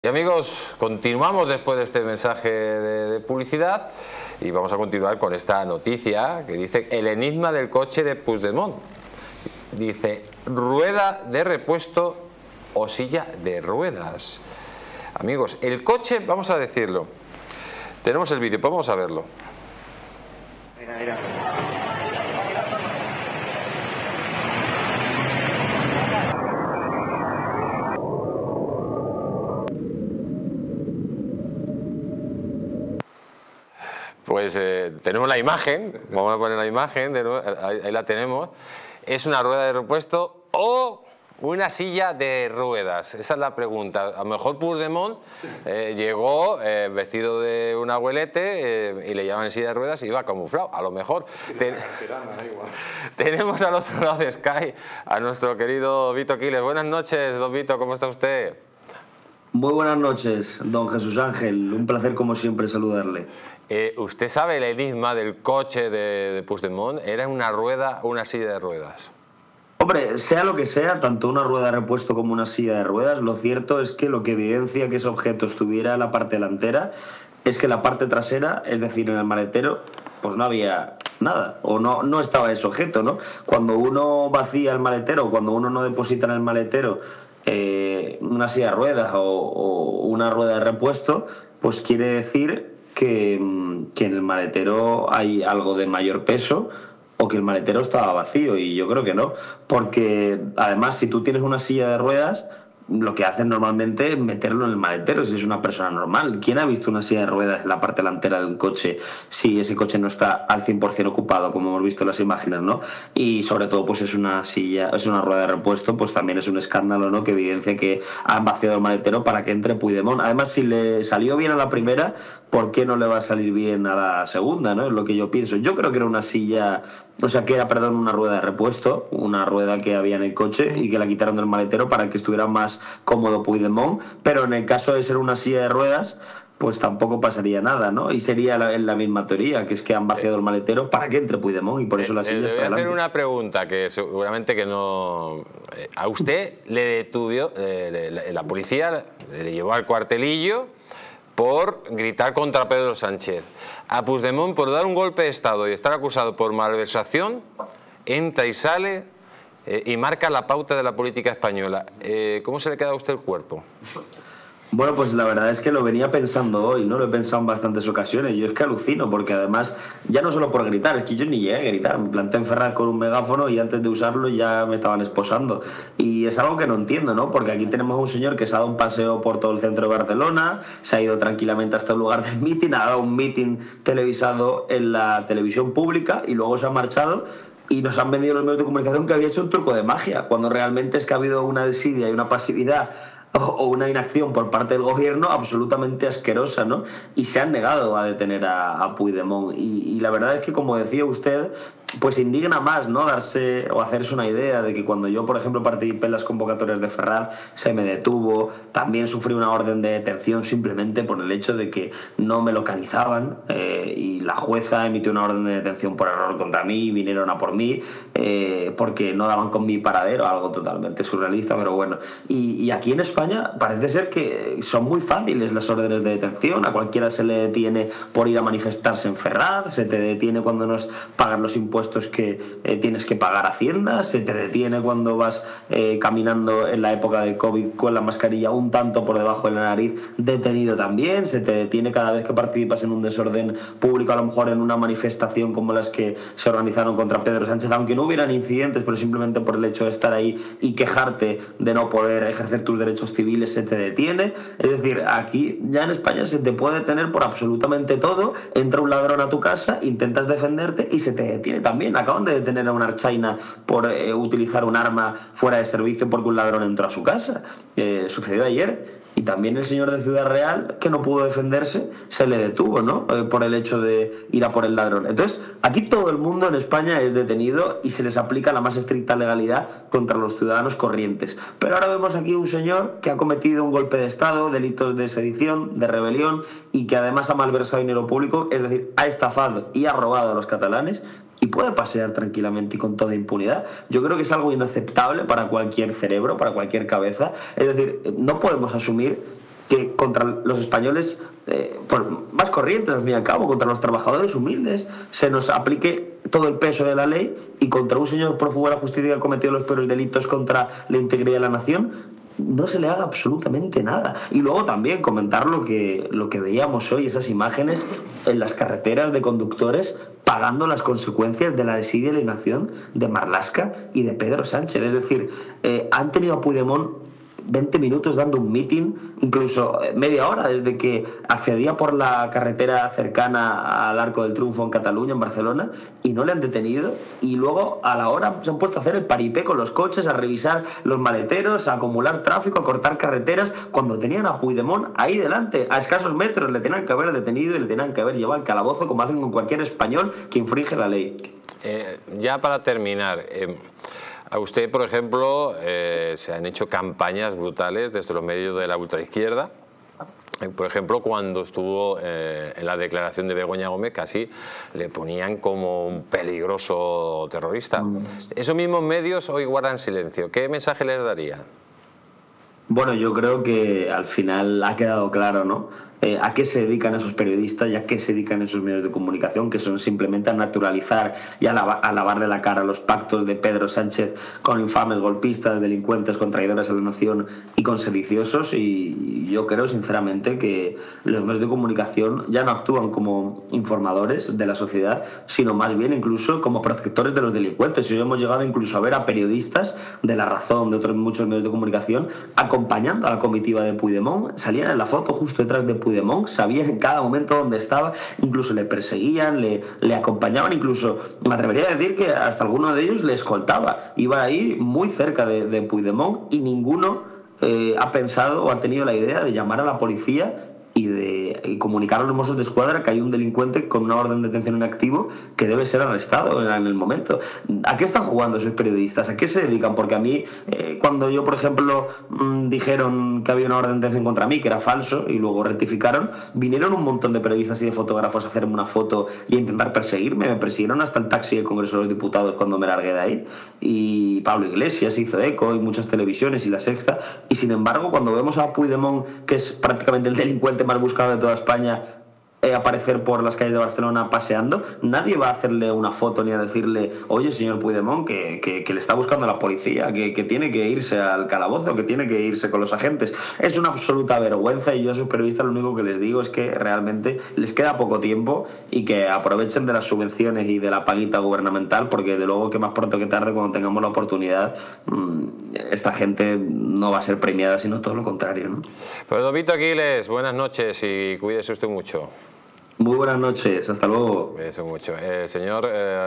Y amigos, continuamos después de este mensaje de publicidad y vamos a continuar con esta noticia que dice el enigma del coche de Puigdemont. Dice, rueda de repuesto o silla de ruedas. Amigos, el coche, vamos a decirlo, tenemos el vídeo, vamos a verlo. Mira. Pues tenemos la imagen, vamos a poner la imagen, ahí la tenemos. ¿Es una rueda de repuesto o una silla de ruedas? Esa es la pregunta. A lo mejor Puigdemont llegó vestido de un abuelete y le llaman silla de ruedas y iba camuflado. A lo mejor. Tenemos al otro lado de Sky a nuestro querido Vito Quiles. Buenas noches, don Vito, ¿cómo está usted? Muy buenas noches, don Jesús Ángel. Un placer, como siempre, saludarle. ¿Usted sabe el enigma del coche de Puigdemont? ¿Era una rueda o una silla de ruedas? Hombre, sea lo que sea, tanto una rueda de repuesto como una silla de ruedas, lo cierto es que lo que evidencia que ese objeto estuviera en la parte delantera es que la parte trasera, es decir, en el maletero, pues no había nada, o no estaba ese objeto, ¿no? Cuando uno vacía el maletero, cuando uno no deposita en el maletero una silla de ruedas o una rueda de repuesto, pues quiere decir que en el maletero hay algo de mayor peso o que el maletero estaba vacío, y yo creo que no, porque además si tú tienes una silla de ruedas, lo que hacen normalmente es meterlo en el maletero si es una persona normal. ¿Quién ha visto una silla de ruedas en la parte delantera de un coche si ese coche no está al 100% ocupado, como hemos visto en las imágenes, ¿no? Y sobre todo pues es una rueda de repuesto, pues también es un escándalo, ¿no?, que evidencia que han vaciado el maletero para que entre Puigdemont. Además, si le salió bien a la primera, ¿por qué no le va a salir bien a la segunda, no? Es lo que yo pienso. Yo creo que era una silla... O sea, que era, perdón, una rueda de repuesto, una rueda que había en el coche y que la quitaron del maletero para que estuviera más cómodo Puigdemont, pero en el caso de ser una silla de ruedas, pues tampoco pasaría nada, ¿no? Y sería la misma teoría, que es que han vaciado el maletero para que entre Puigdemont y por eso la silla Le voy está a hacer delante. una pregunta que seguramente que no... A usted le detuvo, la policía le llevó al cuartelillo por gritar contra Pedro Sánchez. A Puigdemont, por dar un golpe de Estado y estar acusado por malversación, entra y sale y marca la pauta de la política española. ¿Cómo se le queda a usted el cuerpo? Bueno, pues la verdad es que lo venía pensando hoy, ¿no? Lo he pensado en bastantes ocasiones. Yo es que alucino, porque además, ya no solo por gritar, es que yo ni llegué a gritar. Me planté en Ferraz con un megáfono y antes de usarlo ya me estaban esposando. Y es algo que no entiendo, ¿no? Porque aquí tenemos a un señor que se ha dado un paseo por todo el centro de Barcelona, se ha ido tranquilamente hasta el lugar del mitin, ha dado un mitin televisado en la televisión pública y luego se ha marchado. Y nos han vendido los medios de comunicación que había hecho un truco de magia, cuando realmente es que ha habido una desidia y una pasividad o una inacción por parte del gobierno absolutamente asquerosa, ¿no? Y se han negado a detener a Puigdemont. Y la verdad es que, como decía usted, pues indigna más, ¿no?, darse o hacerse una idea de que cuando yo, por ejemplo, participé en las convocatorias de Ferraz, se me detuvo, también sufrí una orden de detención simplemente por el hecho de que no me localizaban, y la jueza emitió una orden de detención por error contra mí, vinieron a por mí, porque no daban con mi paradero, algo totalmente surrealista, pero bueno. Y aquí en España parece ser que son muy fáciles las órdenes de detención, a cualquiera se le detiene por ir a manifestarse en Ferraz, se te detiene cuando no pagas los impuestos que tienes que pagar a Hacienda, se te detiene cuando vas caminando en la época del COVID con la mascarilla un tanto por debajo de la nariz, detenido también, se te detiene cada vez que participas en un desorden público, a lo mejor en una manifestación como las que se organizaron contra Pedro Sánchez, aunque no hubieran incidentes, pero simplemente por el hecho de estar ahí y quejarte de no poder ejercer tus derechos civiles, se te detiene. Es decir, aquí ya en España se te puede detener por absolutamente todo. Entra un ladrón a tu casa, intentas defenderte y se te detiene también. Acaban de detener a una archaina por utilizar un arma fuera de servicio porque un ladrón entró a su casa. Sucedió ayer. Y también el señor de Ciudad Real, que no pudo defenderse, se le detuvo, ¿no?, por el hecho de ir a por el ladrón. Entonces, aquí todo el mundo en España es detenido y se les aplica la más estricta legalidad contra los ciudadanos corrientes. Pero ahora vemos aquí un señor que ha cometido un golpe de Estado, delitos de sedición, de rebelión, y que además ha malversado dinero público, es decir, ha estafado y ha robado a los catalanes, y puede pasear tranquilamente y con toda impunidad. Yo creo que es algo inaceptable para cualquier cerebro, para cualquier cabeza. Es decir, no podemos asumir que contra los españoles más corrientes, al fin y al cabo, contra los trabajadores humildes, se nos aplique todo el peso de la ley, y contra un señor prófugo de la justicia que ha cometido los peores delitos contra la integridad de la nación no se le haga absolutamente nada. Y luego también comentar lo que veíamos hoy, esas imágenes en las carreteras de conductores pagando las consecuencias de la desidia y alienación de Marlaska y de Pedro Sánchez. Es decir, han tenido a Puigdemont 20 minutos dando un meeting, incluso media hora desde que accedía por la carretera cercana al Arco del Triunfo en Cataluña, en Barcelona, y no le han detenido, y luego a la hora se han puesto a hacer el paripé con los coches, a revisar los maleteros, a acumular tráfico, a cortar carreteras, cuando tenían a Puigdemont ahí delante, a escasos metros. Le tenían que haber detenido y le tenían que haber llevado al calabozo, como hacen con cualquier español que infringe la ley. Ya para terminar, a usted, por ejemplo, se han hecho campañas brutales desde los medios de la ultraizquierda. Por ejemplo, cuando estuvo en la declaración de Begoña Gómez, casi le ponían como un peligroso terrorista. Esos mismos medios hoy guardan silencio. ¿Qué mensaje les daría? Bueno, yo creo que al final ha quedado claro, ¿no? A qué se dedican esos periodistas y a qué se dedican esos medios de comunicación, que son simplemente a naturalizar y a lavarle la cara a los pactos de Pedro Sánchez con infames golpistas, delincuentes, con traidores a la nación y con sediciosos. Y yo creo sinceramente que los medios de comunicación ya no actúan como informadores de la sociedad, sino más bien incluso como protectores de los delincuentes. Y hoy hemos llegado incluso a ver a periodistas de La Razón, de otros muchos medios de comunicación, acompañando a la comitiva de Puigdemont. Salían en la foto justo detrás de Puigdemont, sabían en cada momento dónde estaba, incluso le perseguían, le acompañaban, incluso me atrevería a decir que hasta alguno de ellos le escoltaba. Iba ahí muy cerca de Puigdemont, y ninguno ha pensado o ha tenido la idea de llamar a la policía y comunicar a los Mossos de Escuadra que hay un delincuente con una orden de detención en activo que debe ser arrestado en el momento. ¿A qué están jugando esos periodistas? ¿A qué se dedican? Porque a mí, cuando yo, por ejemplo, dijeron que había una orden de detención contra mí, que era falso, y luego rectificaron, vinieron un montón de periodistas y de fotógrafos a hacerme una foto y a intentar perseguirme. Me persiguieron hasta el taxi del Congreso de los Diputados cuando me largué de ahí, y Pablo Iglesias hizo eco, y muchas televisiones, y La Sexta. Y sin embargo, cuando vemos a Puigdemont, que es prácticamente el delincuente más buscado de toda España, aparecer por las calles de Barcelona paseando, nadie va a hacerle una foto ni a decirle: oye, señor Puigdemont, que le está buscando la policía, que tiene que irse al calabozo, que tiene que irse con los agentes. Es una absoluta vergüenza, y yo a esos periodistas lo único que les digo es que realmente les queda poco tiempo y que aprovechen de las subvenciones y de la paguita gubernamental, porque de luego que más pronto que tarde, cuando tengamos la oportunidad, esta gente no va a ser premiada, sino todo lo contrario, ¿no? Pues don Vito Aquiles, buenas noches y cuídese usted mucho. Muy buenas noches, hasta luego. Eso mucho. Señor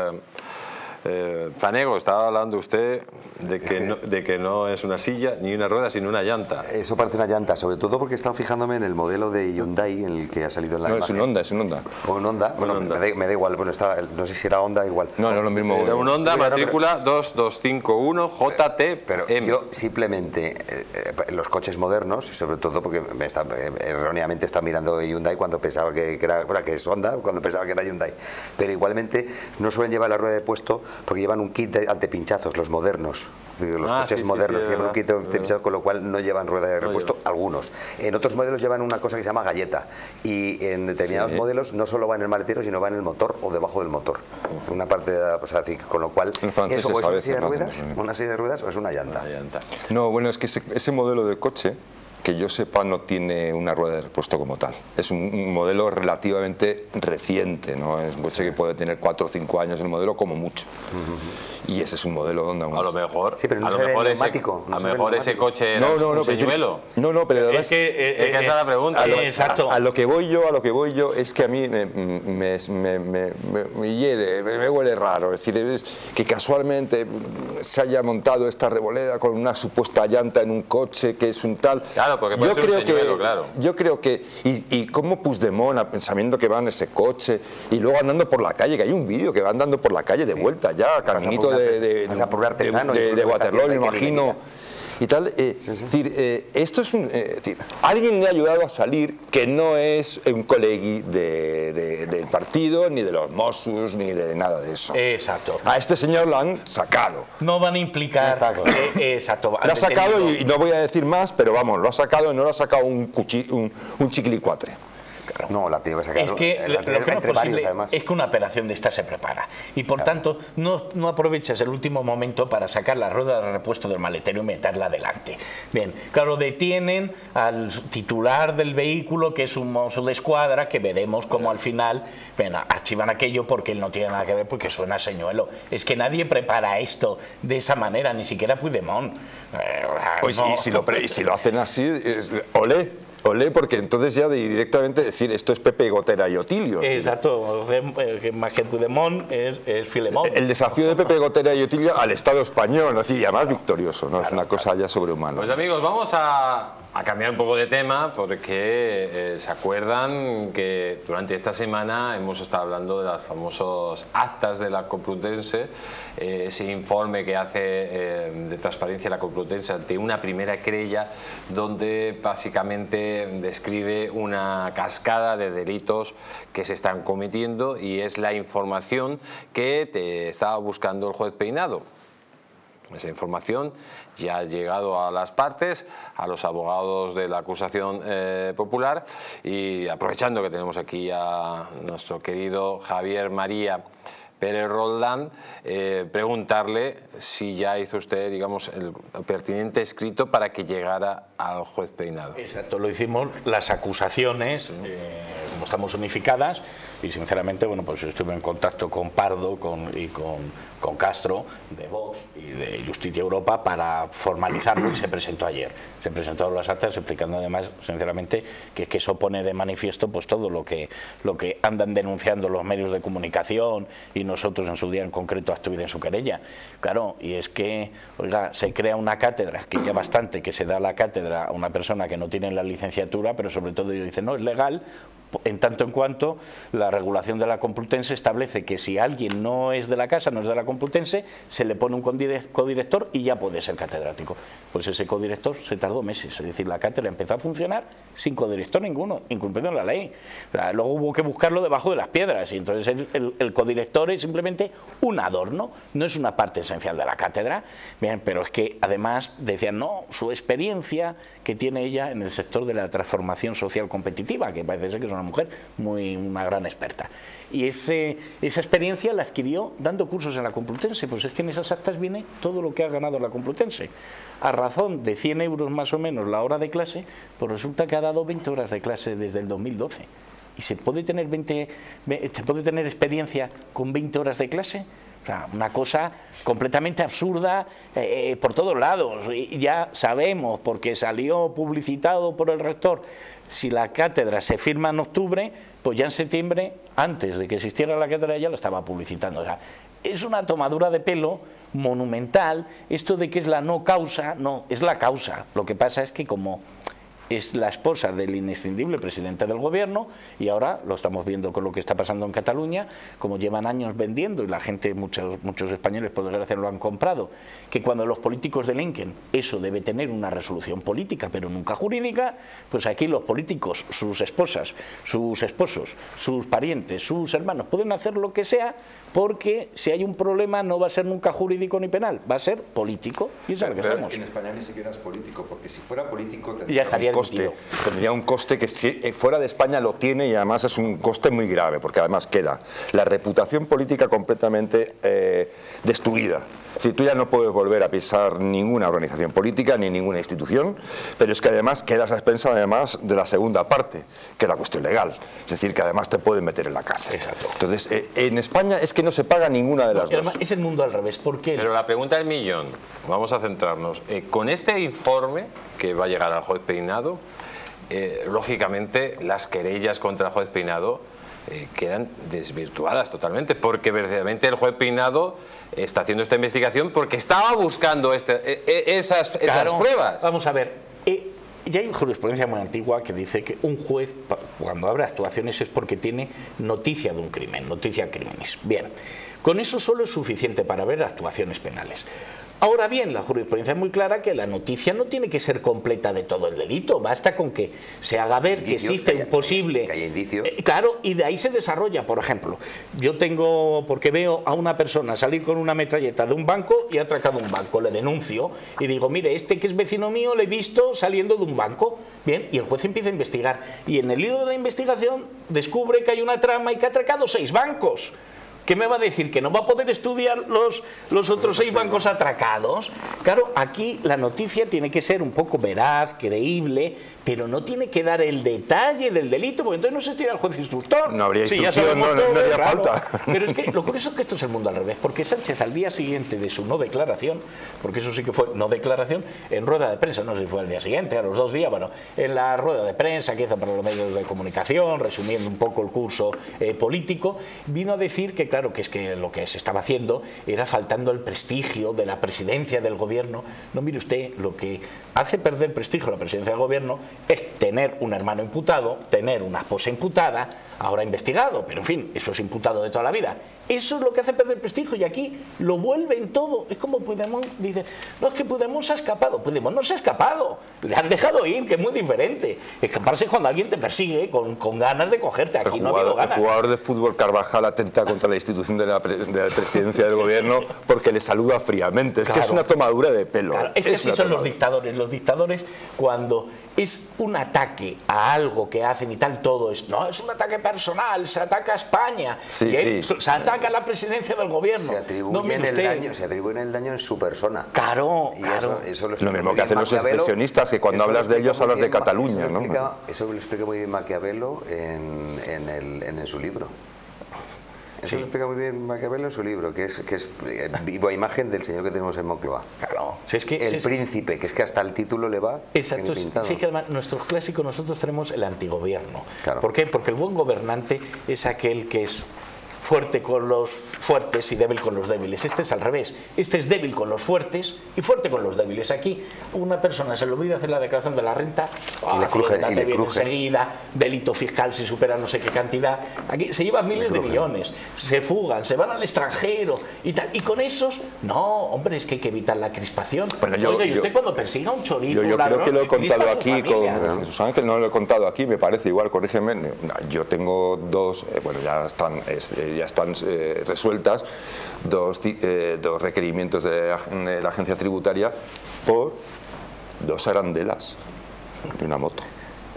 Fanego, estaba hablando usted de que no es una silla ni una rueda, sino una llanta. Eso parece una llanta, sobre todo porque he estado fijándome en el modelo de Hyundai en el que ha salido en la imagen. Es un Honda, es un Honda. ¿O un Honda? Bueno, Honda. me da igual, bueno, no sé si era Honda igual. No, no es lo mismo. Era un Honda, matrícula 2251 JT. Pero yo simplemente, los coches modernos, y sobre todo porque erróneamente estaba mirando Hyundai cuando pensaba que es Honda, cuando pensaba que era Hyundai. Pero igualmente no suelen llevar la rueda de puesto porque llevan un kit de antepinchazos, los modernos. Los coches modernos llevan un kit de antepinchazos, con lo cual no llevan rueda de repuesto, algunos. En otros modelos llevan una cosa que se llama galleta, y en determinados modelos no solo va en el maletero, sino va en el motor o debajo del motor. Una parte de con lo cual, eso o es una silla de ruedas o es una llanta. No, bueno, es que ese modelo de coche, que yo sepa, no tiene una rueda de repuesto como tal. Es un modelo relativamente reciente, ¿no? Es un coche que puede tener 4 o 5 años el modelo como mucho. Y ese es un modelo donde... A lo mejor, sí, pero no a lo mejor ese coche era un señuelo. No, pero es que esa es la pregunta. Exacto. A lo que voy yo es que a mí me huele raro. Es decir, que casualmente se haya montado esta revolera con una supuesta llanta en un coche que es un tal... Claro, porque puede ser un señuelo, claro. Yo creo que... Y como Puigdemont, pensamiento que va en ese coche y luego andando por la calle, que hay un vídeo que va andando por la calle de vuelta ya, caminito de Waterloo, me imagino. y tal. Es decir, esto es decir, alguien le ha ayudado a salir que no es un colegui del partido, ni de los Mossos, ni de nada de eso. Exacto. A este señor lo han sacado. No van a implicar... exacto. Lo ha sacado y no voy a decir más, pero vamos, lo ha sacado, no lo ha sacado un chiquilicuatre. Claro. No, la tiene que sacar. Es que lo que no es posible es que una operación de esta se prepara y por tanto no aprovechas el último momento para sacar la rueda de repuesto del maletero y meterla adelante. Bien, claro, detienen al titular del vehículo, que es un mozo de escuadra, que veremos como al final archivan aquello porque él no tiene nada que ver, porque suena a señuelo. Es que nadie prepara esto de esa manera, ni siquiera Puigdemont. Pues no. y si lo hacen así, olé, porque entonces ya directamente decir esto es Pepe Gotera y Otilio. Exacto, más que Puigdemont es Filemón. El desafío de Pepe Gotera y Otilio al Estado español, es decir, y además victorioso, ¿no? Es una cosa ya sobrehumana. Pues amigos, vamos a cambiar un poco de tema, porque se acuerdan que durante esta semana hemos estado hablando de las famosas actas de la Complutense, ese informe que hace de transparencia la Complutense ante una primera querella donde básicamente describe una cascada de delitos que se están cometiendo, y es la información que te estaba buscando el juez Peinado. Esa información ya ha llegado a las partes, a los abogados de la acusación popular, y aprovechando que tenemos aquí a nuestro querido Javier María Pérez Roldán, preguntarle si ya hizo usted, digamos, el pertinente escrito para que llegara al juez Peinado. Exacto, lo hicimos, las acusaciones, como estamos unificadas, y sinceramente, bueno, pues estuve en contacto con Pardo y con Castro de Vox y de Justicia Europa para formalizarlo, y se presentó ayer. Se presentaron las actas explicando además, sinceramente, que eso pone de manifiesto pues todo lo que andan denunciando los medios de comunicación y nosotros en su día en concreto a Actuir en su querella. Claro, y es que, oiga, se crea una cátedra, que ya bastante que se da la cátedra a una persona que no tiene la licenciatura, pero sobre todo ellos dicen, no, es legal, en tanto en cuanto la regulación de la Complutense establece que si alguien no es de la casa, no es de la Complutense, se le pone un codirector y ya puede ser catedrático. Pues ese codirector se tardó meses, es decir, la cátedra empezó a funcionar sin codirector ninguno, incumpliendo la ley. O sea, luego hubo que buscarlo debajo de las piedras, y entonces el codirector es simplemente un adorno, no es una parte esencial de la cátedra. Bien, pero es que además decían, no, su experiencia que tiene ella en el sector de la transformación social competitiva, que parece ser que es una mujer una gran experta, y esa experiencia la adquirió dando cursos en la Complutense. Pues es que en esas actas viene todo lo que ha ganado la Complutense. A razón de 100 euros más o menos la hora de clase, pues resulta que ha dado 20 horas de clase desde el 2012. ¿Y se puede tener experiencia con 20 horas de clase? O sea, una cosa completamente absurda por todos lados. Y ya sabemos, porque salió publicitado por el rector, si la cátedra se firma en octubre, pues ya en septiembre, antes de que existiera la cátedra, ya la estaba publicitando. O sea, es una tomadura de pelo monumental. Esto de que es la no causa, no, es la causa. Lo que pasa es que como es la esposa del inescindible presidente del gobierno, y ahora lo estamos viendo con lo que está pasando en Cataluña, como llevan años vendiendo, y la gente, muchos españoles por desgracia lo han comprado, que cuando los políticos delinquen eso debe tener una resolución política pero nunca jurídica. Pues aquí los políticos, sus esposas, sus esposos, sus parientes, sus hermanos pueden hacer lo que sea, porque si hay un problema no va a ser nunca jurídico ni penal, va a ser político, y eso es lo que estamos. En España ni siquiera es político, porque si fuera político ya estaría tendría un coste que si fuera de España lo tiene, y además es un coste muy grave, porque además queda la reputación política completamente destruida. Es decir, tú ya no puedes volver a pisar ninguna organización política ni ninguna institución, pero es que además quedas a expensas además de la segunda parte, que es la cuestión legal. Es decir, que además te pueden meter en la cárcel. Exacto. Entonces, en España es que no se paga ninguna de las dos. Es el mundo al revés. ¿Por qué? Pero la pregunta del millón, vamos a centrarnos. Con este informe que va a llegar al juez Peinado, lógicamente las querellas contra el juez Peinado quedan desvirtuadas totalmente, porque verdaderamente el juez Peinado está haciendo esta investigación porque estaba buscando esas pruebas. Vamos a ver, ya hay jurisprudencia muy antigua que dice que un juez, cuando abre actuaciones, es porque tiene noticia de un crimen, noticia criminis. Bien, con eso solo es suficiente para ver actuaciones penales. Ahora bien, la jurisprudencia es muy clara que la noticia no tiene que ser completa de todo el delito, basta con que se haga ver que existe un posible... Que haya indicios. Claro, y de ahí se desarrolla, por ejemplo, yo tengo, porque veo a una persona salir con una metralleta de un banco y ha atracado un banco, le denuncio y digo, mire, este que es vecino mío le he visto saliendo de un banco, bien, y el juez empieza a investigar y en el hilo de la investigación descubre que hay una trama y que ha atracado 6 bancos. ¿Qué me va a decir? ¿Que no va a poder estudiar los otros 6 bancos atracados? Claro, aquí la noticia tiene que ser un poco veraz, creíble, pero no tiene que dar el detalle del delito, porque entonces no se tira al juez instructor. No habría Sí, instrucción, no haría falta. Pero es que lo curioso es que esto es el mundo al revés, porque Sánchez al día siguiente de su no declaración, porque eso sí que fue no declaración, en rueda de prensa, no sé si fue al día siguiente, a los 2 días, bueno, en la rueda de prensa que hizo para los medios de comunicación, resumiendo un poco el curso político, vino a decir que claro, que es que lo que se estaba haciendo era faltando el prestigio de la presidencia del gobierno. No, mire usted, lo que hace perder prestigio a la presidencia del gobierno es tener un hermano imputado, tener una esposa imputada, ahora investigado, pero en fin, eso es imputado de toda la vida. Eso es lo que hace perder prestigio y aquí lo vuelven todo. Es como Puigdemont dice, no, es que Puigdemont se ha escapado. Puigdemont no se ha escapado, le han dejado ir, que es muy diferente. Escaparse es cuando alguien te persigue con ganas de cogerte. Aquí no ha habido ganas. El jugador de fútbol Carvajal atenta contra la institución de la presidencia del gobierno porque le saluda fríamente. Es que es una tomadura de pelo. Claro, es que así son los dictadores. Los dictadores, cuando es un ataque a algo que hacen y tal, todo es, no, es un ataque personal, se ataca a España, se ataca a la presidencia del gobierno. Se atribuyen el daño en su persona. Claro, y claro. Eso lo mismo que hacen los secesionistas, que cuando hablas de ellos hablas de Cataluña, ¿no? Eso lo explica muy bien Maquiavelo en su libro. Eso lo explica muy bien Maquiavelo en su libro, que es viva imagen del señor que tenemos en Moncloa. Claro. Si es que, el príncipe, que es que hasta el título le va. Exacto. Sí, que además nuestros clásicos, nosotros tenemos el antigobierno. Claro. ¿Por qué? Porque el buen gobernante es aquel que es fuerte con los fuertes y débil con los débiles. Este es al revés. Este es débil con los fuertes y fuerte con los débiles. Aquí una persona se le olvida hacer la declaración de la renta, y le cruje enseguida, delito fiscal si supera no sé qué cantidad. Aquí se llevan miles de millones, se fugan, se van al extranjero y tal. Y con esos, no, hombre, es que hay que evitar la crispación. Bueno, oiga, y usted cuando persiga un chorizo, yo ladrón, creo que lo he contado aquí con con Jesús Ángel, no lo he contado aquí, me parece igual, corrígeme. Yo tengo 2, bueno, ya están resueltas, dos requerimientos de la agencia tributaria por 2 arandelas de una moto,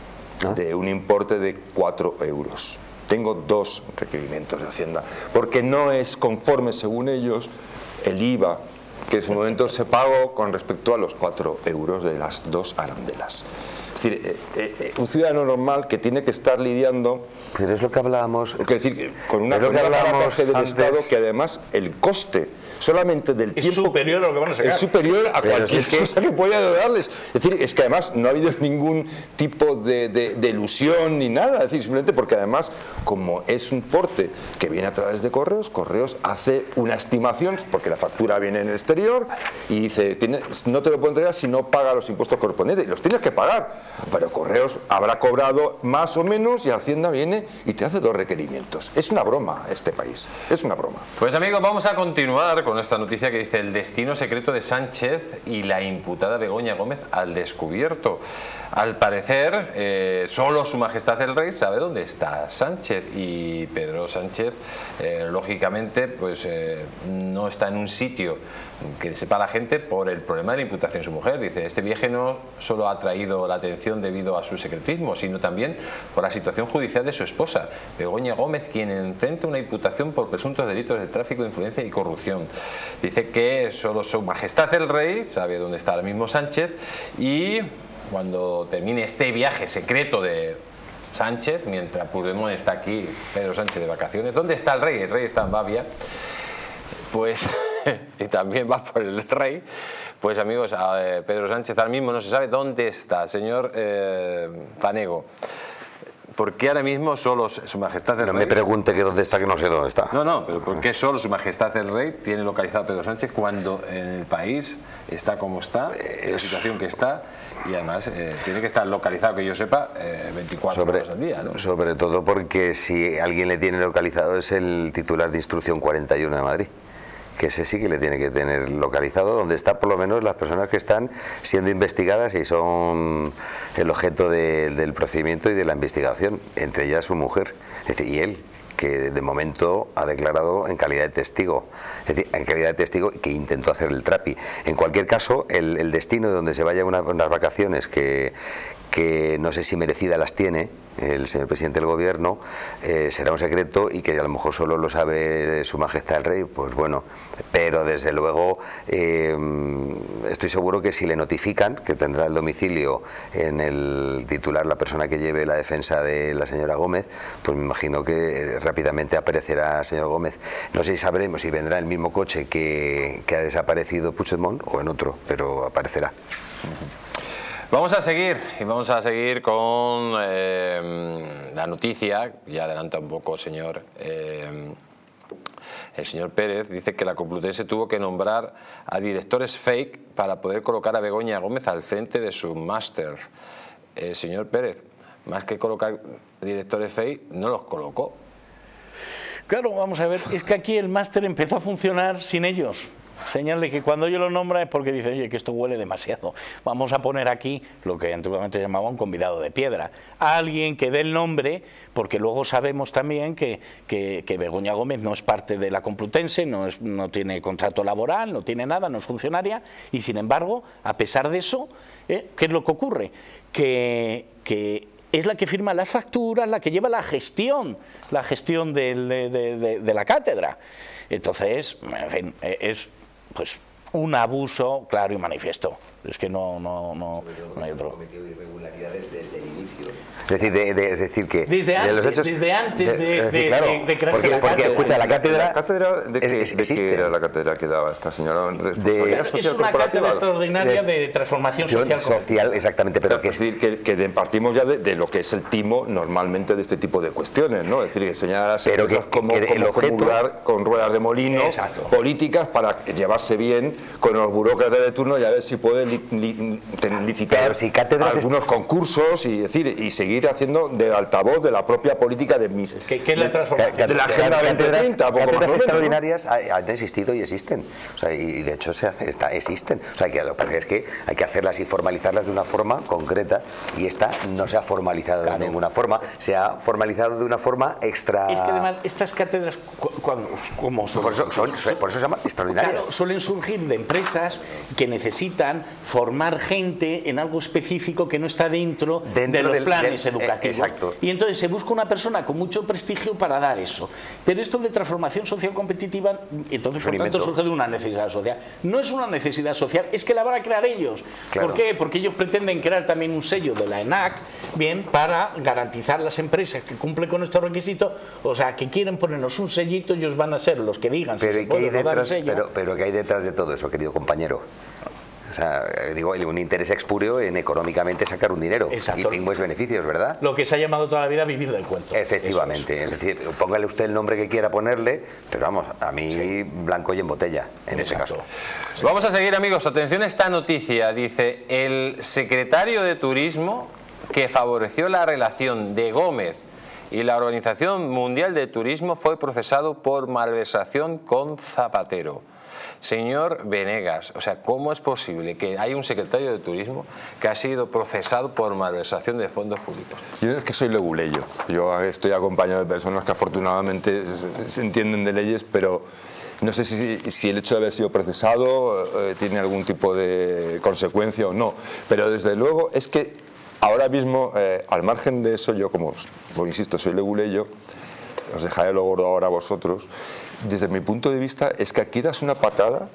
de un importe de 4 euros. Tengo 2 requerimientos de Hacienda, porque no es conforme, según ellos, el IVA que en su momento se pagó con respecto a los 4 euros de las 2 arandelas. Es decir, un ciudadano normal que tiene que estar lidiando, pero es lo que hablábamos, es decir, con una aparataje del Estado que además el coste solamente del tiempo es superior a lo que van a sacar. Es superior a cualquier cosa que pueda darles. Es decir, es que además no ha habido ningún tipo de ilusión ni nada. Es decir, simplemente porque además, como es un porte que viene a través de Correos hace una estimación, porque la factura viene en el exterior y dice, no te lo puedo entregar si no paga los impuestos correspondientes. Y los tienes que pagar. Pero Correos habrá cobrado más o menos y Hacienda viene y te hace 2 requerimientos. Es una broma este país. Es una broma. Pues amigos, vamos a continuar con esta noticia que dice: el destino secreto de Sánchez y la imputada Begoña Gómez al descubierto. Al parecer, solo Su Majestad el Rey sabe dónde está Sánchez, y Pedro Sánchez, lógicamente, pues no está en un sitio que sepa la gente por el problema de la imputación de su mujer. Dice, este viaje no solo ha traído la atención debido a su secretismo, sino también por la situación judicial de su esposa, Begoña Gómez, quien enfrenta una imputación por presuntos delitos de tráfico, influencia y corrupción. Dice que solo Su Majestad el Rey sabe dónde está ahora mismo Sánchez, y cuando termine este viaje secreto de Sánchez, mientras Puigdemont está aquí, Pedro Sánchez de vacaciones, ¿dónde está el rey? El rey está en Bavia, pues y también va por el rey. Pues amigos, Pedro Sánchez ahora mismo no se sabe dónde está. Señor Fanego, ¿por qué ahora mismo solo Su Majestad el Rey? No me pregunte que dónde está, que no sé dónde está. No, pero ¿por qué solo Su Majestad el Rey tiene localizado a Pedro Sánchez cuando en el país está como está, en la situación que está, y además tiene que estar localizado, que yo sepa, 24 horas al día, ¿no? Sobre todo porque si alguien le tiene localizado es el titular de Instrucción 41 de Madrid, que ese sí que le tiene que tener localizado, donde están por lo menos las personas que están siendo investigadas y son el objeto del procedimiento y de la investigación, entre ellas su mujer, es decir, y él, que de momento ha declarado en calidad de testigo, es decir, en calidad de testigo que intentó hacer el trapi. En cualquier caso, el destino de donde se vaya unas vacaciones que no sé si merecidas las tiene el señor presidente del gobierno, será un secreto y que a lo mejor solo lo sabe su majestad el rey, pues bueno, pero desde luego estoy seguro que si le notifican que tendrá el domicilio en el titular la persona que lleve la defensa de la señora Gómez, pues me imagino que rápidamente aparecerá el señor Gómez. No sé si sabremos si vendrá en el mismo coche que ha desaparecido Puigdemont o en otro, pero aparecerá. Vamos a seguir con la noticia, ya adelanta un poco señor, el señor Pérez, dice que la Complutense tuvo que nombrar a directores fake para poder colocar a Begoña Gómez al frente de su máster. Señor Pérez, más que colocar directores fake, no los colocó. Claro, vamos a ver, es que aquí el máster empezó a funcionar sin ellos. Señal de que cuando ellos lo nombran es porque dicen, oye, que esto huele demasiado. Vamos a poner aquí lo que antiguamente llamaban un convidado de piedra. A alguien que dé el nombre, porque luego sabemos también que Begoña Gómez no es parte de la Complutense, no tiene contrato laboral, no tiene nada, no es funcionaria, y sin embargo, a pesar de eso, ¿qué es lo que ocurre? Que es la que firma las facturas, la que lleva la gestión de la cátedra. Entonces, en fin, es pues un abuso claro y manifiesto. Es que no hay otro. Cometido irregularidades desde el inicio. Es decir, que desde antes de crearse la cátedra. Porque escucha, la cátedra ¿de qué era la cátedra que daba esta señora? Es una cátedra extraordinaria de transformación social. Exactamente, pero es decir, que partimos ya de lo que es el timo normalmente de este tipo de cuestiones, ¿no? Es decir, enseñar a las empresas cómo comulgar con ruedas de molino, políticas para llevarse bien con los burócratas de turno y a ver si pueden licitar algunos concursos y seguir haciendo de altavoz de la propia política de mis ¿Qué es la transformación? de la Agenda 2030. Cátedras extraordinarias han existido y existen, o sea, y de hecho existen, o sea, que lo que pasa es que hay que hacerlas y formalizarlas de una forma concreta, y esta no se ha formalizado de ninguna forma, se ha formalizado de una forma extra. Es que además estas cátedras como son, por eso se llaman extraordinarias. Claro, suelen surgir de empresas que necesitan formar gente en algo específico que no está dentro de los planes educativos. Exacto. Y entonces se busca una persona con mucho prestigio para dar eso. Pero esto de transformación social competitiva, entonces por tanto surge de una necesidad social. No es una necesidad social, es que la van a crear ellos. Claro. ¿Por qué? Porque ellos pretenden crear también un sello de la ENAC, bien, para garantizar las empresas que cumplen con estos requisitos, o sea, que quieren ponernos un sellito, ellos van a ser los que digan pero si se puede dar el sello. Pero ¿qué hay detrás de todo eso, querido compañero? O sea, digo, un interés expurio en económicamente sacar un dinero. Exacto. Y pingües beneficios, ¿verdad? Lo que se ha llamado toda la vida vivir del cuento. Efectivamente, es decir, póngale usted el nombre que quiera ponerle, pero vamos, a mí blanco y en botella, en este caso. Vamos a seguir, amigos, atención a esta noticia. Dice, el secretario de Turismo que favoreció la relación de Gómez y la Organización Mundial de Turismo fue procesado por malversación con Zapatero. Señor Venegas, o sea, ¿cómo es posible que haya un secretario de Turismo que ha sido procesado por malversación de fondos públicos? Yo es que soy leguleyo. Yo estoy acompañado de personas que afortunadamente se entienden de leyes, pero no sé si el hecho de haber sido procesado tiene algún tipo de consecuencia o no. Pero desde luego es que ahora mismo, al margen de eso, yo como, insisto, soy leguleyo, os dejaré lo gordo ahora a vosotros. Desde mi punto de vista es que aquí das una patada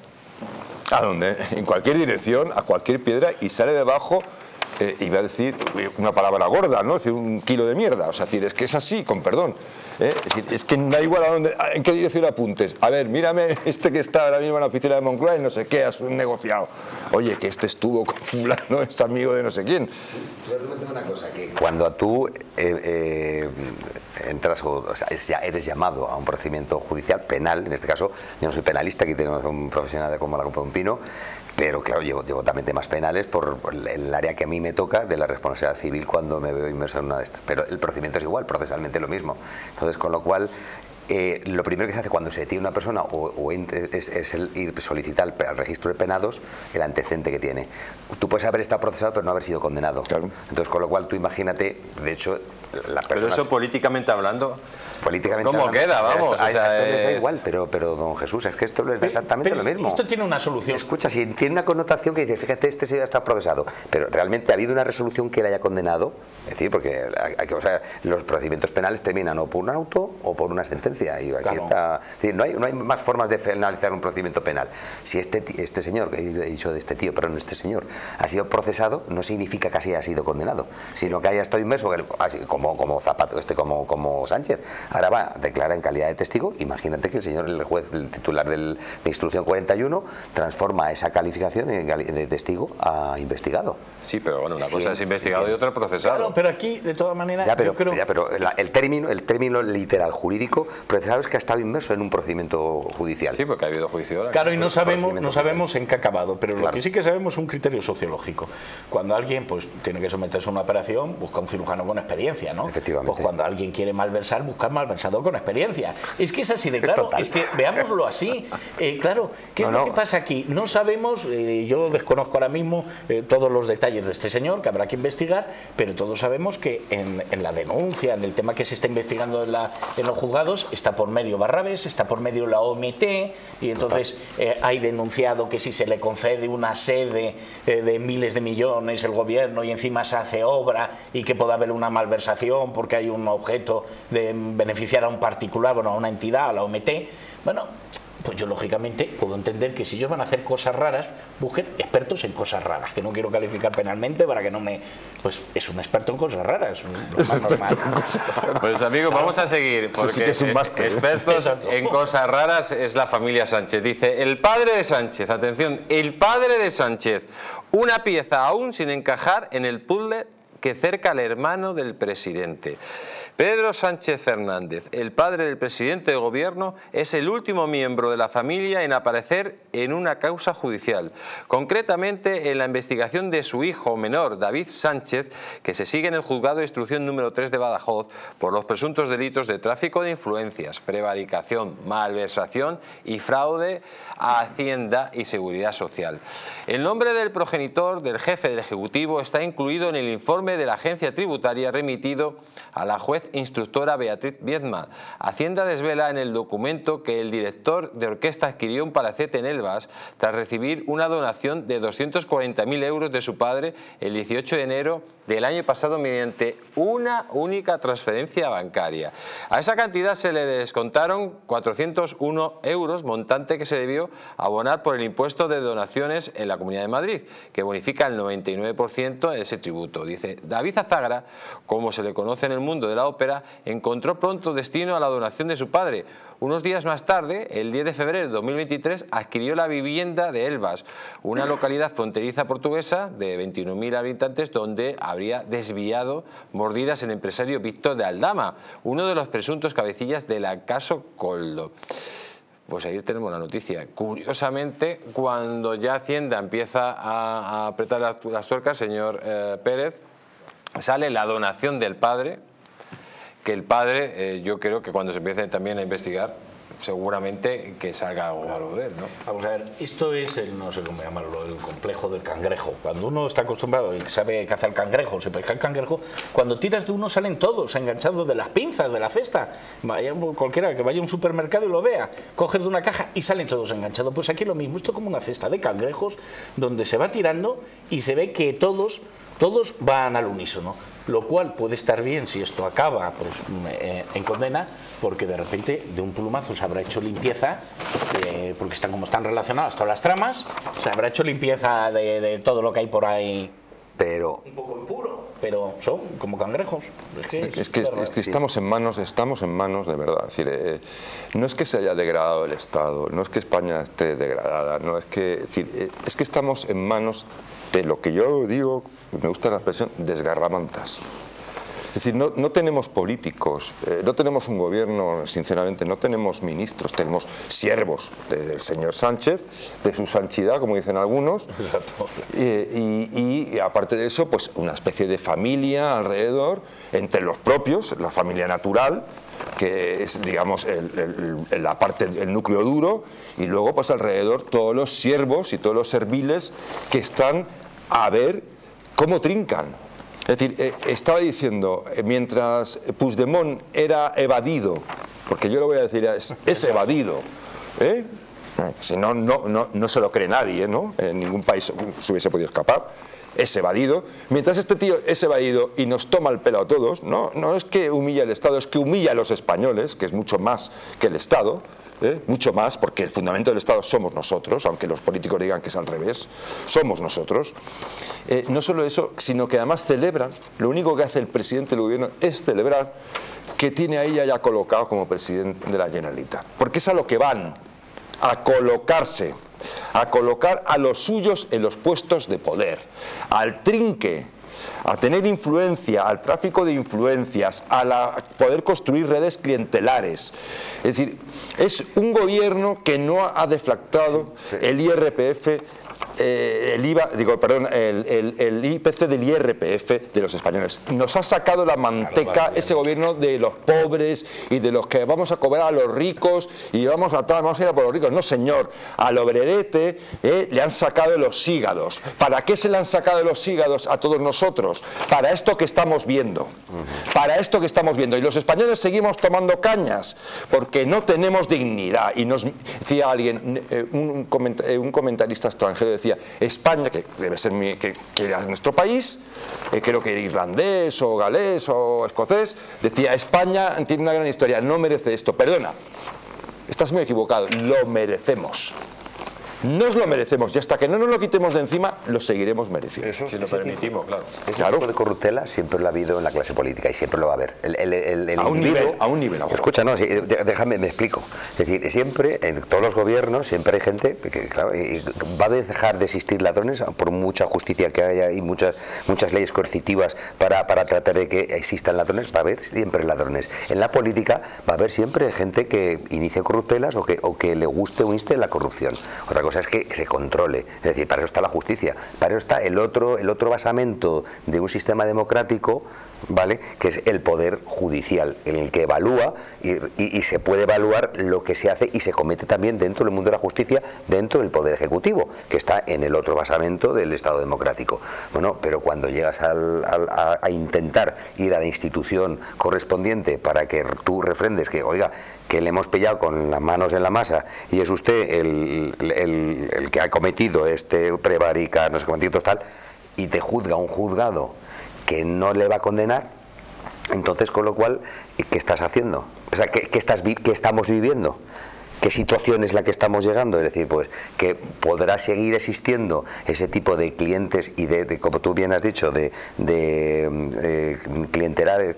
a donde, en cualquier dirección, a cualquier piedra, y sale debajo, iba a decir una palabra gorda, ¿no? Es decir, un kilo de mierda. O sea, es que es así, con perdón. Es que da igual en qué dirección apuntes. A ver, mírame este que está ahora mismo en la oficina de Moncloa y no sé qué, has negociado. Oye, que este estuvo con fulano, es amigo de no sé quién. Yo una cosa, que cuando tú entras, o sea, eres llamado a un procedimiento judicial penal, en este caso, yo no soy penalista, aquí tenemos un profesional como la Copa de un Pino, pero claro, llevo también temas penales por el área que a mí me toca de la responsabilidad civil cuando me veo inmerso en una de estas. Pero el procedimiento es igual, procesalmente lo mismo. Entonces, con lo cual, lo primero que se hace cuando se detiene una persona es el ir solicitar al registro de penados el antecedente que tiene. Tú puedes haber estado procesado pero no haber sido condenado. Claro. Entonces, con lo cual tú imagínate, de hecho, las personas... Pero eso políticamente hablando... Políticamente ¿Cómo hablando, queda? Vamos. A esto les da es... igual, pero don Jesús, es que esto les da exactamente lo mismo. Esto tiene una solución. Escucha, si tiene una connotación que dice, fíjate, este señor está procesado, pero realmente ha habido una resolución que le haya condenado, es decir, porque o sea, los procedimientos penales terminan o por un auto o por una sentencia, y aquí está, es decir, no hay más formas de finalizar un procedimiento penal. Si este señor, he dicho de este tío, perdón, este señor ha sido procesado, no significa que así haya sido condenado, sino que haya estado inmerso, como Zapato, como Sánchez. Ahora va a declarar en calidad de testigo. Imagínate que el juez, el titular de instrucción 41, transforma esa calificación de testigo a investigado. Sí, pero bueno, una cosa es investigado y otra procesado. Claro, pero aquí, de todas maneras, pero el término literal jurídico procesado es que ha estado inmerso en un procedimiento judicial. Sí, porque ha habido juicio ahora. Claro, y no sabemos en qué ha acabado, pero lo que sí que sabemos es un criterio sociológico. Cuando alguien pues tiene que someterse a una operación, busca un cirujano con experiencia, ¿no? Efectivamente. Pues cuando alguien quiere malversar, busca un malversador con experiencia. Es que es así de claro, es que veámoslo así. Claro, ¿qué es lo que pasa aquí? No sabemos, yo desconozco ahora mismo todos los detalles de este señor, que habrá que investigar, pero todos sabemos que en la denuncia, en el tema que se está investigando en los juzgados, está por medio Barrabés, está por medio la OMT, y entonces hay denunciado que si se le concede una sede de miles de millones el gobierno y encima se hace obra y que pueda haber una malversación porque hay un objeto de beneficiar a un particular, bueno, a una entidad, a la OMT, bueno, pues yo lógicamente puedo entender que si ellos van a hacer cosas raras, busquen expertos en cosas raras, que no quiero calificar penalmente para que no me... Pues es un experto en cosas raras, lo más normal. Pues amigos, vamos a seguir, porque sí que es un máster, expertos en cosas raras es la familia Sánchez. Dice, el padre de Sánchez, atención, el padre de Sánchez, una pieza aún sin encajar en el puzzle que cerca al hermano del presidente. Pedro Sánchez Fernández, el padre del presidente del gobierno, es el último miembro de la familia en aparecer en una causa judicial, concretamente en la investigación de su hijo menor, David Sánchez, que se sigue en el juzgado de instrucción número 3 de Badajoz por los presuntos delitos de tráfico de influencias, prevaricación, malversación y fraude a Hacienda y Seguridad Social. El nombre del progenitor del jefe del Ejecutivo está incluido en el informe de la agencia tributaria remitido a la juez instructora Beatriz Viedma. Hacienda desvela en el documento que el director de orquesta adquirió un palacete en Elvas tras recibir una donación de 240.000 euros de su padre el 18 de enero del año pasado mediante una única transferencia bancaria. A esa cantidad se le descontaron 401 euros, montante que se debió abonar por el impuesto de donaciones en la Comunidad de Madrid, que bonifica el 99% de ese tributo. Dice, David Azagra, como se le conoce en el mundo de la ópera, encontró pronto destino a la donación de su padre. Unos días más tarde, el 10 de febrero de 2023, adquirió la vivienda de Elvas, una localidad fronteriza portuguesa de 21.000 habitantes donde habría desviado mordidas el empresario Víctor de Aldama, uno de los presuntos cabecillas del caso Coldo. Pues ahí tenemos la noticia. Curiosamente, cuando ya Hacienda empieza a apretar las tuercas, señor Pérez, sale la donación del padre, que el padre, yo creo que cuando se empiece también a investigar, seguramente que salga algo de él, ¿no? Vamos a ver, esto es no sé cómo llamarlo, el complejo del cangrejo. Cuando uno está acostumbrado y sabe cazar cangrejo, se pesca el cangrejo, cuando tiras de uno salen todos enganchados de las pinzas, de la cesta. Vaya cualquiera que vaya a un supermercado y lo vea, coges de una caja y salen todos enganchados. Pues aquí lo mismo, esto es como una cesta de cangrejos donde se va tirando y se ve que todos van al unísono, lo cual puede estar bien si esto acaba pues, en condena, porque de repente de un plumazo se habrá hecho limpieza, porque como están relacionadas todas las tramas, se habrá hecho limpieza de todo lo que hay por ahí, pero un poco impuro, pero son como cangrejos. Es que estamos en manos de verdad. Es decir, no es que se haya degradado el Estado, no es que España esté degradada, no es que, es que estamos en manos de lo que yo digo, me gusta la expresión, desgarramantas. Es decir, no tenemos políticos, no tenemos un gobierno, sinceramente, no tenemos ministros, tenemos siervos del señor Sánchez, de su sanchidad, como dicen algunos, y aparte de eso, pues una especie de familia alrededor, entre los propios, la familia natural, que es, digamos, la parte, el núcleo duro, y luego pues alrededor todos los siervos y todos los serviles que están a ver cómo trincan. Es decir, estaba diciendo, mientras Puigdemont era evadido, porque yo lo voy a decir, es evadido, si no, no se lo cree nadie, ¿no? En ningún país se hubiese podido escapar. Es evadido. Mientras este tío es evadido y nos toma el pelo a todos, no es que humilla al Estado, es que humilla a los españoles, que es mucho más que el Estado, mucho más, porque el fundamento del Estado somos nosotros, aunque los políticos digan que es al revés, somos nosotros. No solo eso, sino que además celebran, lo único que hace el presidente del gobierno es celebrar que tiene a ella ya colocado como presidente de la Generalitat, porque es a lo que van, a colocarse, a colocar a los suyos en los puestos de poder, al trinque, a tener influencia, al tráfico de influencias, a poder construir redes clientelares. Es decir, es un gobierno que no ha deflactado el IRPF, el IVA, digo, perdón, el IPC del IRPF de los españoles. Nos ha sacado la manteca ese gobierno de los pobres y de los que vamos a cobrar a los ricos y vamos a ir a por los ricos. No, señor, al obrerete le han sacado de los hígados. ¿Para qué se le han sacado de los hígados a todos nosotros? Para esto que estamos viendo. Para esto que estamos viendo. Y los españoles seguimos tomando cañas porque no tenemos dignidad. Y nos decía alguien, un comentarista extranjero, decía, España, que debe ser que era nuestro país, creo que era irlandés o galés o escocés, decía, España tiene una gran historia, no merece esto. Perdona, estás muy equivocado, lo merecemos. Nos lo merecemos y hasta que no nos lo quitemos de encima lo seguiremos mereciendo. Eso si lo permitimos, claro. Ese tipo de corruptela siempre lo ha habido en la clase política y siempre lo va a haber. A un nivel. Escucha, no, déjame, me explico. Es decir, siempre, en todos los gobiernos, siempre hay gente que, claro, va a dejar de existir ladrones por mucha justicia que haya y muchas leyes coercitivas para tratar de que existan ladrones. Va a haber siempre ladrones. En la política va a haber siempre gente que inicie corruptelas o que le guste o inste la corrupción. Otra cosa es que se controle, es decir, para eso está la justicia, para eso está el otro basamento de un sistema democrático, ¿vale? Que es el poder judicial, en el que evalúa y se puede evaluar lo que se hace y se comete también dentro del mundo de la justicia, dentro del poder ejecutivo, que está en el otro basamento del Estado democrático. Bueno, pero cuando llegas a intentar ir a la institución correspondiente para que tú refrendes que, oiga, que le hemos pillado con las manos en la masa y es usted el que ha cometido este prevaricar, no sé cuánto tal, y te juzga un juzgado que no le va a condenar, entonces, con lo cual, ¿qué estás haciendo? O sea, ¿qué estamos viviendo? ¿Qué situación es la que estamos llegando? Es decir, pues que podrá seguir existiendo ese tipo de clientes y de como tú bien has dicho, de clientelares,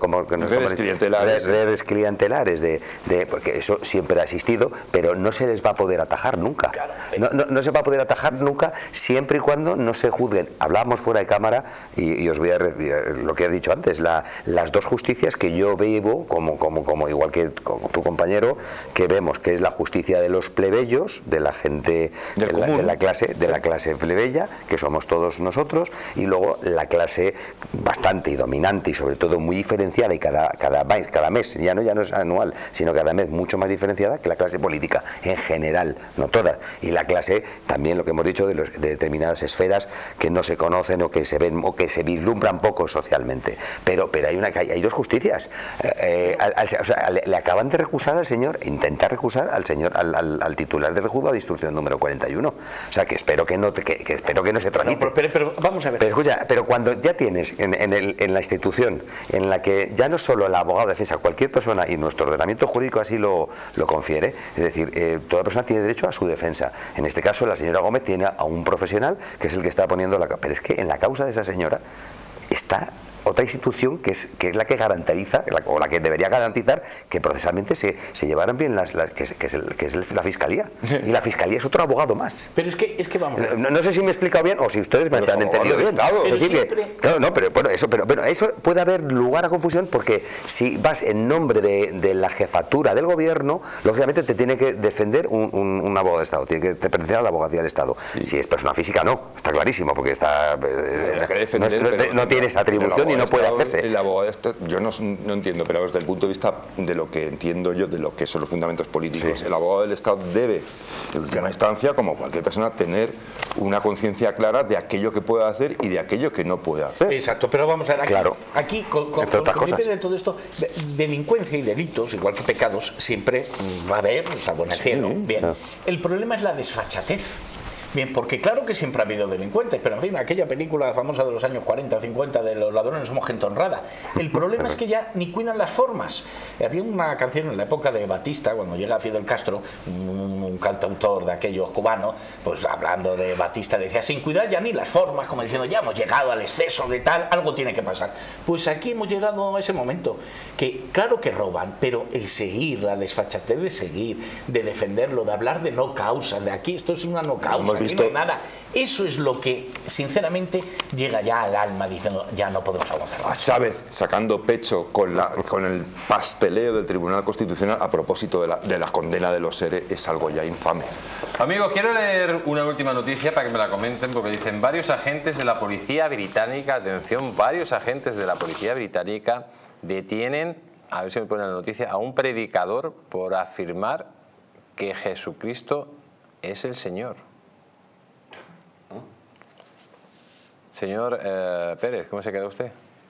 redes clientelares, porque eso siempre ha existido, pero no se les va a poder atajar nunca. No se va a poder atajar nunca siempre y cuando no se juzguen. Hablábamos fuera de cámara y os voy a lo que he dicho antes, las dos justicias que yo veo como igual que como tu compañero, que vemos que es la justicia de los plebeyos, de la gente de la clase plebeya, que somos todos nosotros, y luego la clase bastante y dominante y sobre todo muy diferenciada y cada mes, ya no es anual, sino cada mes mucho más diferenciada que la clase política en general, no todas, y la clase también, lo que hemos dicho, de determinadas esferas que no se conocen o que se ven o que se vislumbran poco socialmente, pero hay dos justicias. Le acaban de recusar al señor, intentar recusar al señor, al titular del juzgado de instrucción número 41. O sea, que espero que no se tramite. No, pero vamos a ver. Pero escucha, pero cuando ya tienes en la institución en la que ya no solo el abogado de defensa, cualquier persona, y nuestro ordenamiento jurídico así lo confiere, es decir, toda persona tiene derecho a su defensa. En este caso, la señora Gómez tiene a un profesional que es el que está poniendo la... Pero es que en la causa de esa señora está otra institución que es la que garantiza, o la que debería garantizar que procesalmente se llevaran bien que es la Fiscalía. Y la Fiscalía es otro abogado más. Pero es que vamos a ver. No sé si me he explicado bien o si ustedes me han entendido bien. Pero eso puede haber lugar a confusión porque si vas en nombre de la jefatura del gobierno, lógicamente te tiene que defender un abogado de Estado, tiene que pertenecer a la abogacía del Estado. Sí. Si es persona física, no, está clarísimo, porque no tiene esa atribución y no puede hacerse. El abogado, yo no entiendo, pero desde el punto de vista de lo que entiendo yo, de lo que son los fundamentos políticos, el abogado del Estado debe, en última instancia, como cualquier persona, tener una conciencia clara de aquello que puede hacer y de aquello que no puede hacer. Exacto, pero vamos a ver, aquí, Claro. aquí con de todo esto, delincuencia y delitos, igual que pecados, siempre va a haber, salvo en el cielo. Bien, el problema es la desfachatez. Bien, porque claro que siempre ha habido delincuentes, pero en fin, aquella película famosa de los años 40 o 50 de los ladrones somos gente honrada. El problema es que ya ni cuidan las formas. Había una canción en la época de Batista, cuando llega Fidel Castro, un cantautor de aquellos cubanos, pues hablando de Batista, decía, sin cuidar ya ni las formas, como diciendo, ya hemos llegado al exceso de tal, algo tiene que pasar. Pues aquí hemos llegado a ese momento, que claro que roban, pero el seguir, la desfachatez de seguir, de defenderlo, de hablar de no causas, de aquí esto es una no causa. No hay nada. Eso es lo que sinceramente llega ya al alma diciendo ya no podemos aguantar. A Chávez sacando pecho con el pasteleo del Tribunal Constitucional a propósito de la condena de los ERE es algo ya infame. Amigo, quiero leer una última noticia para que me la comenten, porque dicen varios agentes de la policía británica, atención, varios agentes de la policía británica detienen, a ver si me pone la noticia, a un predicador por afirmar que Jesucristo es el Señor. Señor Pérez, ¿cómo se queda usted?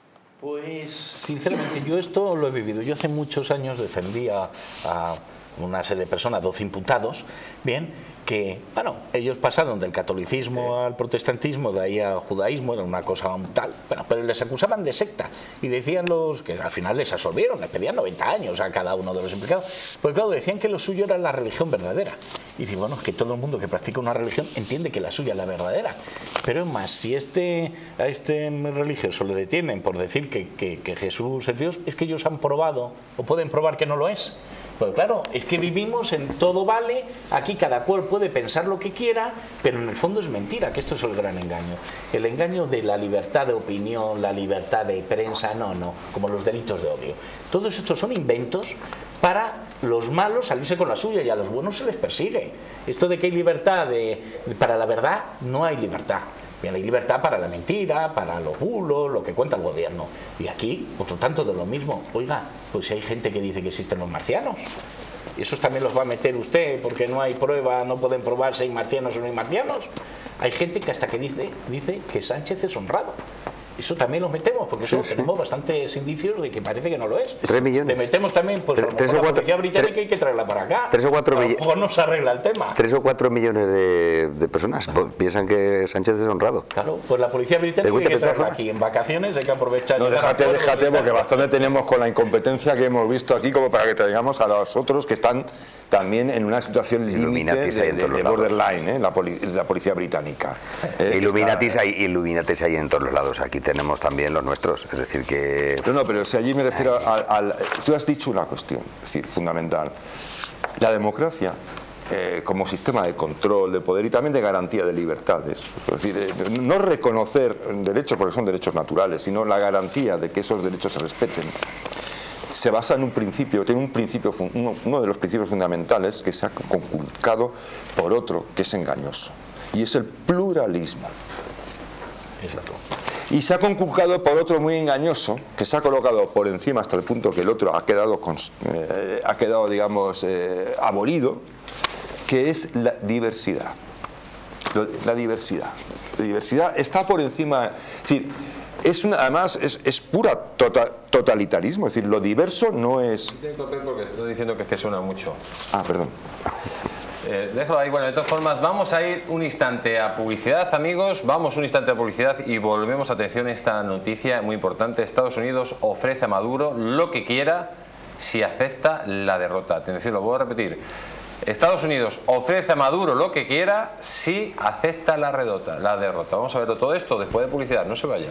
Pues sinceramente yo esto lo he vivido. Yo hace muchos años defendía a una serie de personas, 12 imputados, bien, que, bueno, ellos pasaron del catolicismo al protestantismo, de ahí al judaísmo, era una cosa tal, bueno, pero les acusaban de secta y decían los que al final les absolvieron, les pedían 90 años a cada uno de los implicados, pues claro, decían que lo suyo era la religión verdadera. Y dicen, bueno, es que todo el mundo que practica una religión entiende que la suya es la verdadera, pero es más, si a este religioso le detienen por decir que Jesús es Dios, es que ellos han probado o pueden probar que no lo es. Pues claro, es que vivimos en todo vale, aquí cada cual puede pensar lo que quiera, pero en el fondo es mentira, que esto es el gran engaño. El engaño de la libertad de opinión, la libertad de prensa, no, como los delitos de odio. Todos estos son inventos para los malos salirse con la suya y a los buenos se les persigue. Esto de que hay libertad para la verdad, no hay libertad. Bien, hay libertad para la mentira, para los bulos, lo que cuenta el gobierno. Y aquí, otro tanto de lo mismo. Oiga, pues si hay gente que dice que existen los marcianos, ¿y esos también los va a meter usted porque no hay prueba, no pueden probar si hay marcianos o no hay marcianos? Hay gente que hasta que dice que Sánchez es honrado. Eso también los metemos, porque eso tenemos bastantes indicios de que parece que no lo es. 3 millones. Le metemos también, pues a lo mejor la policía británica hay que traerla para acá. 3 o 4 millones. A lo mejor no se arregla el tema. 3 o 4 millones de personas piensan que Sánchez es honrado. Claro, pues la policía británica hay que traerla aquí en vacaciones, hay que aprovechar. No, déjate, porque bastante tenemos con la incompetencia que hemos visto aquí como para que traigamos a los otros que están también en una situación límite de borderline, la policía británica. Illuminatis hay en todos los lados. Aquí tenemos también los nuestros, es decir que... No, pero si allí me refiero tú has dicho una cuestión, es decir, fundamental. La democracia como sistema de control, de poder y también de garantía de libertades. Es decir, no reconocer derechos porque son derechos naturales, sino la garantía de que esos derechos se respeten. Se basa en un principio, tiene un principio, uno de los principios fundamentales que se ha conculcado por otro que es engañoso, y es el pluralismo. Exacto. Y se ha conculcado por otro muy engañoso, que se ha colocado por encima hasta el punto que el otro ha quedado digamos, abolido, que es la diversidad. La diversidad está por encima, es decir, además es pura totalitarismo, es decir, lo diverso no es... Tiene papel porque estoy diciendo que es que suena mucho. Ah, perdón. Déjalo ahí. Bueno, de todas formas, vamos a ir un instante a publicidad, amigos. Vamos un instante a publicidad y volvemos. Atención a esta noticia muy importante. Estados Unidos ofrece a Maduro lo que quiera si acepta la derrota. Atención, lo voy a repetir. Estados Unidos ofrece a Maduro lo que quiera si acepta la derrota. Vamos a ver todo esto después de publicidad. No se vaya.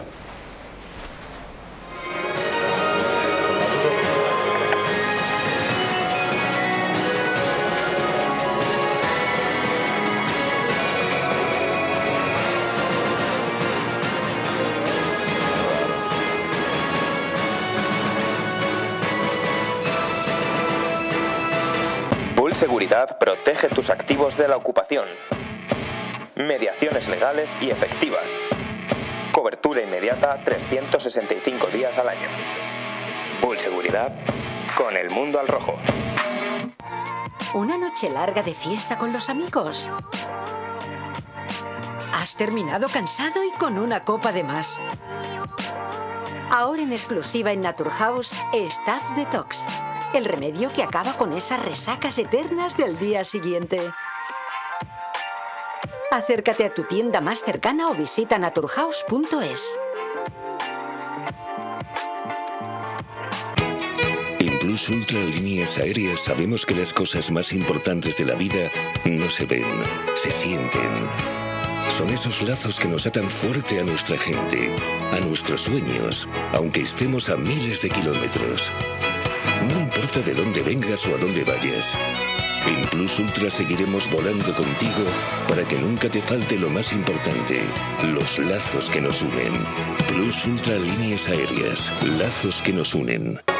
Seguridad protege tus activos de la ocupación. Mediaciones legales y efectivas. Cobertura inmediata 365 días al año. Bull Seguridad, con el mundo al rojo. ¿Una noche larga de fiesta con los amigos? ¿Has terminado cansado y con una copa de más? Ahora en exclusiva en Naturhaus, Staff Detox. El remedio que acaba con esas resacas eternas del día siguiente. Acércate a tu tienda más cercana o visita naturhaus.es. En Plus Ultra Líneas Aéreas sabemos que las cosas más importantes de la vida no se ven, se sienten. Son esos lazos que nos atan fuerte a nuestra gente, a nuestros sueños, aunque estemos a miles de kilómetros. No importa de dónde vengas o a dónde vayas. En Plus Ultra seguiremos volando contigo para que nunca te falte lo más importante, los lazos que nos unen. Plus Ultra Líneas Aéreas, lazos que nos unen.